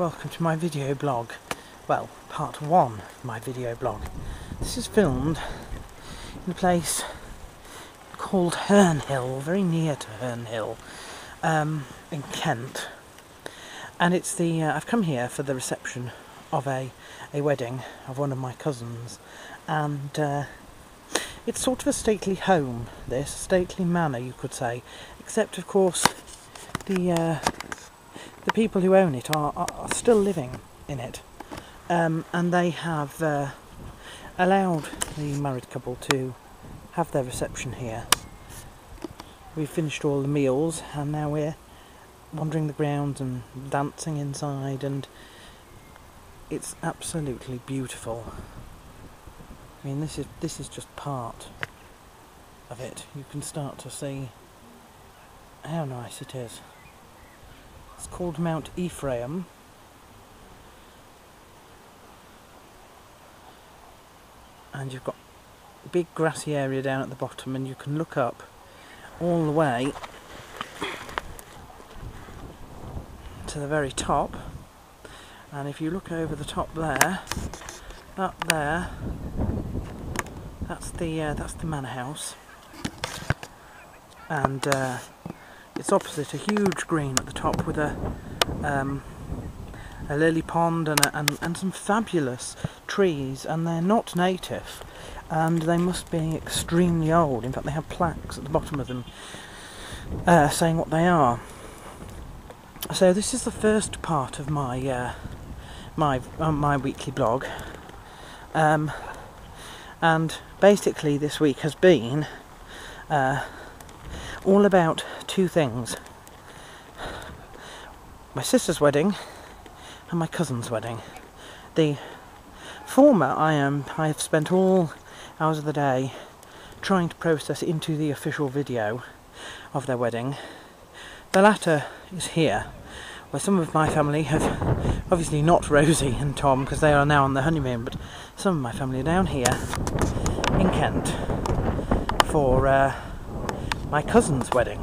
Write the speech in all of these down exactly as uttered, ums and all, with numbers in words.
welcome to my video blog. Well, part one of my video blog. This is filmed in a place called Hernhill, very near to Hernhill, um, in Kent. And it's the, uh, I've come here for the reception of a, a wedding of one of my cousins. And uh, it's sort of a stately home, this, a stately manor you could say. Except of course the uh, the people who own it are, are, are still living in it, um, and they have uh, allowed the married couple to have their reception here. We've finished all the meals and now we're wandering the grounds and dancing inside, and it's absolutely beautiful. I mean, this is this is just part of it. You can start to see how nice it is. It's called Mount Ephraim. And you've got a big grassy area down at the bottom, and you can look up all the way to the very top. And if you look over the top there, up there, that's the uh, that's the manor house. And uh, it's opposite a huge green at the top with a um, a lily pond and, a, and and some fabulous trees, and they're not native, and they must be extremely old. In fact, they have plaques at the bottom of them uh, saying what they are. So this is the first part of my uh, my uh, my weekly blog, um, and basically this week has been Uh, all about two things: my sister's wedding and my cousin's wedding. The former I am I have spent all hours of the day trying to process into the official video of their wedding. The latter is here, where some of my family have, obviously not Rosie and Tom because they are now on their honeymoon, but some of my family are down here in Kent for uh, my cousin's wedding.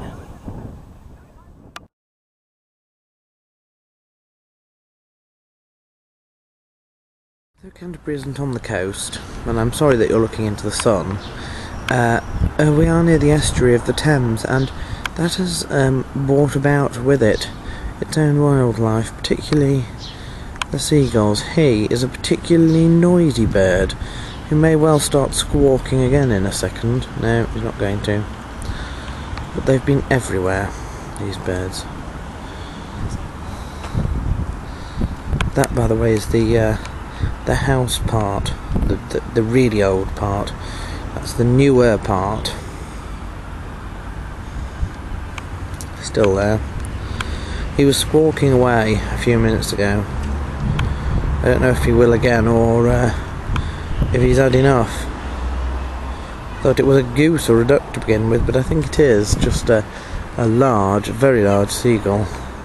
Though Canterbury isn't on the coast, and I'm sorry that you're looking into the sun, uh, uh, we are near the estuary of the Thames, and that has um, brought about with it its own wildlife, particularly the seagulls. He is a particularly noisy bird who may well start squawking again in a second. No, he's not going to. But they've been everywhere, these birds. That, by the way, is the uh, the house part, the, the the really old part. That's the newer part. Still there. He was squawking away a few minutes ago. I don't know if he will again, or uh, if he's had enough. Thought it was a goose or a duck to begin with, but I think it is just a, a large, very large seagull.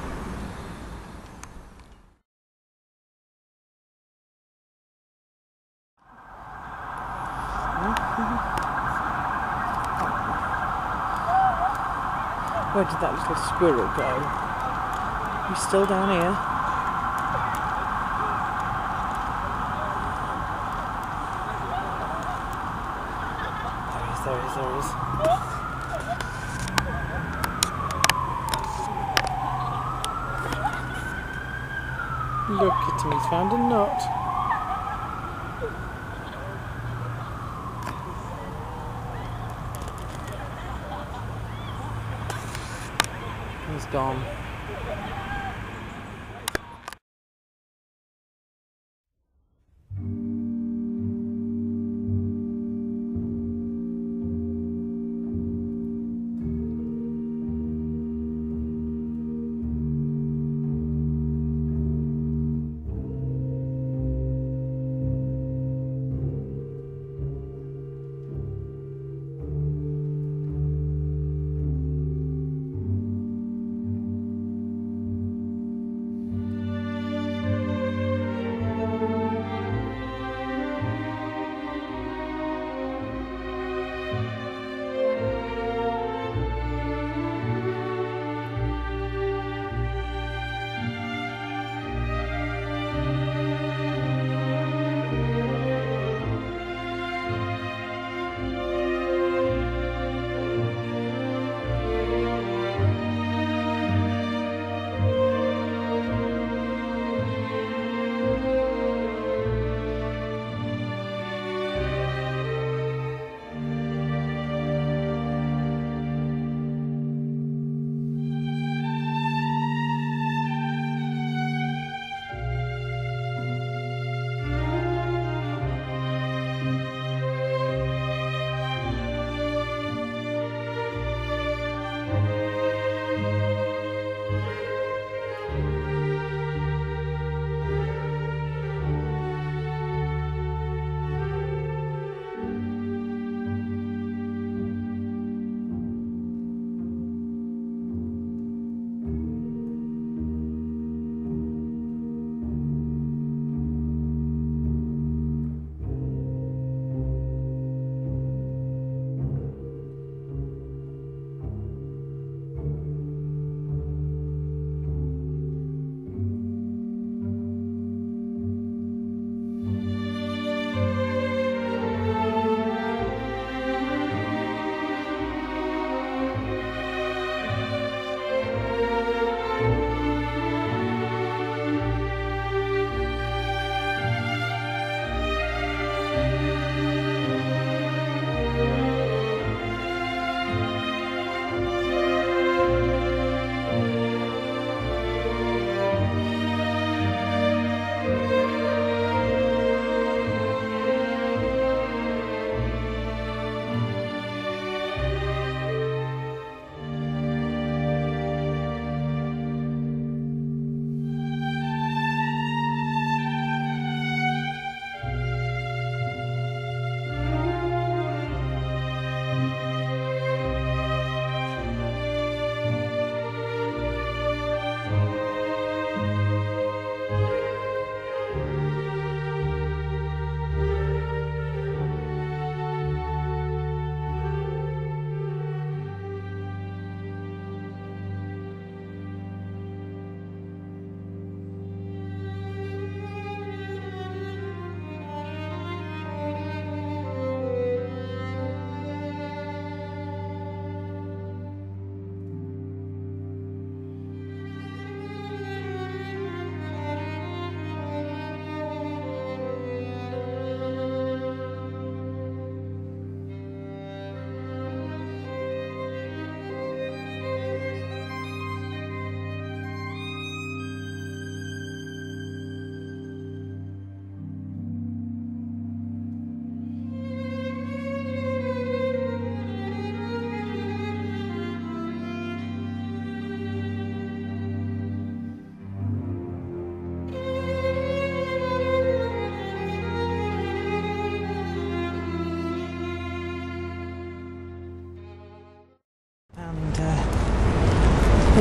Where did that little squirrel go? He's still down here. There he is, there he is. Look at him, he's found a nut. He's gone.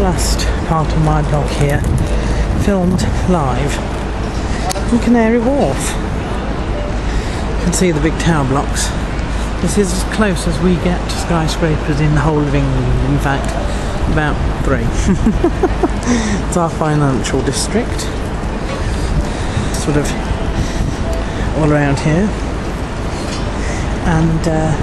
last part of my blog here, filmed live from Canary Wharf. You can see the big tower blocks. This is as close as we get to skyscrapers in the whole of England, in fact, about three. It's our financial district, sort of all around here. And uh,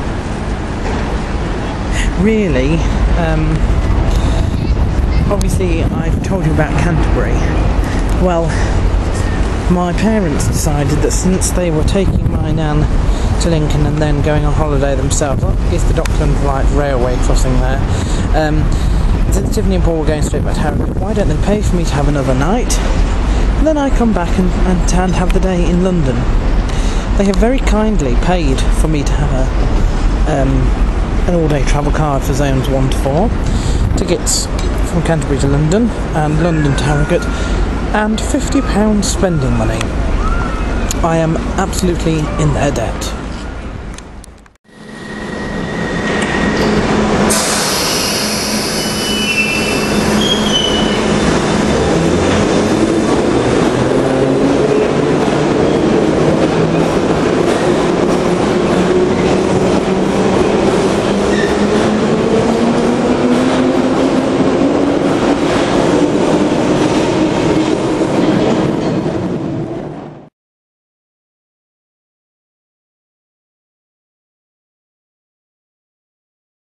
really, um, obviously I've told you about Canterbury. Well, my parents decided that since they were taking my nan to Lincoln and then going on holiday themselves, that is the Dockland Light Railway crossing there, um, since Tiffany and Paul were going straight back to Harrogate, why don't they pay for me to have another night, and then I come back and, and, and have the day in London. They have very kindly paid for me to have a, um, an all-day travel card for zones one to four, tickets from Canterbury to London and London to Harrogate, and fifty pounds spending money. I am absolutely in their debt.